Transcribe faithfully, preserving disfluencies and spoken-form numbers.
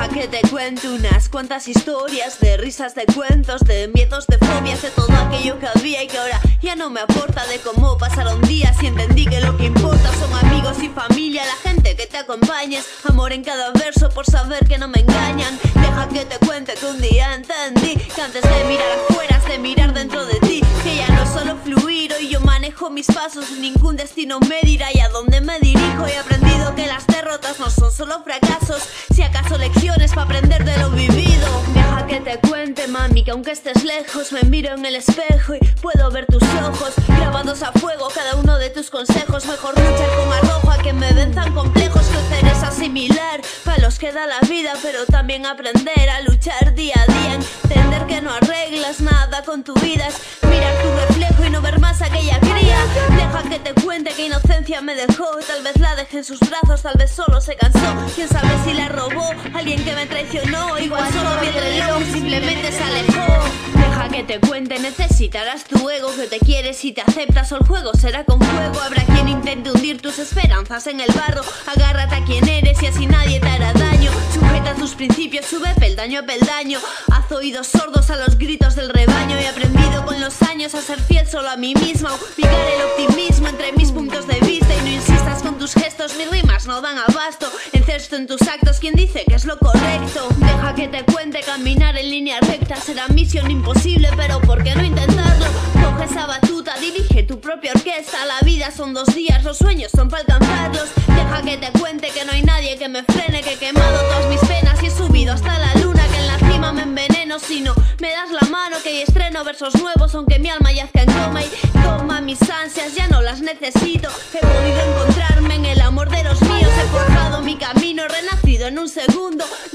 Deja que te cuente unas cuantas historias, de risas, de cuentos, de miedos, de fobias, de todo aquello que había y que ahora ya no me aporta, de cómo pasaron días y entendí que lo que importa son amigos y familia, la gente que te acompañes, amor en cada verso por saber que no me engañan. Deja que te cuente que un día entendí que antes de mirar afuera has de mirar dentro de ti, que ya no es solo fluir, hoy yo manejo mis pasos, ningún destino me dirá y a dónde me dirijo. He aprendido que las derrotas no son solo fracasos, si acaso lecciones para aprender de lo vivido. Deja que te cuente, mami, que aunque estés lejos me miro en el espejo y puedo ver tus ojos grabados a fuego, cada uno de tus consejos. Mejor luchar con arrojo a que me venzan complejos, crecer es asimilar para los que da la vida, pero también aprender a luchar día a día, entender que no arreglas nada con tu vida, es mirar tu reflejo y no ver más aquella cría. Deja que te cuente que inocencia me dejó, tal vez la dejé en sus brazos, tal vez solo se cansó, quién sabe si la robó alguien que me traicionó, igual solo vi el reloj y simplemente se alejó. Deja que te cuente, necesitarás tu ego que te quieres y te aceptas, o el juego será con fuego. Habrá quien intente hundir tus esperanzas en el barro, agárrate a quien eres y así nadie te hará daño. Sujeta tus principios, sube peldaño a peldaño, haz oídos sordos a los gritos del rebaño. He aprendido con los años a ser fiel solo a mí misma, ubicar el optimismo entre mis puntos de vista y no insistas con tus gestos, mis rimas no dan abasto, encesto en tus actos quien dice que es lo correcto. Deja que te cuente, caminar en línea recta será misión imposible, pero ¿por qué no intentarlo? Coge esa batuta, dirige tu propia orquesta, la vida son dos días, los sueños son para alcanzarlos. Deja que te cuente que no hay nadie que me frene, que he quemado todas mis penas y he subido hasta la luna, que en la cima me enveneno si no me das la mano, que estreno versos nuevos aunque mi alma yazca en coma y toma mis ansias, ya no las necesito. He podido encontrarme en el amor de los míos, he forjado mi camino, renacido en un segundo.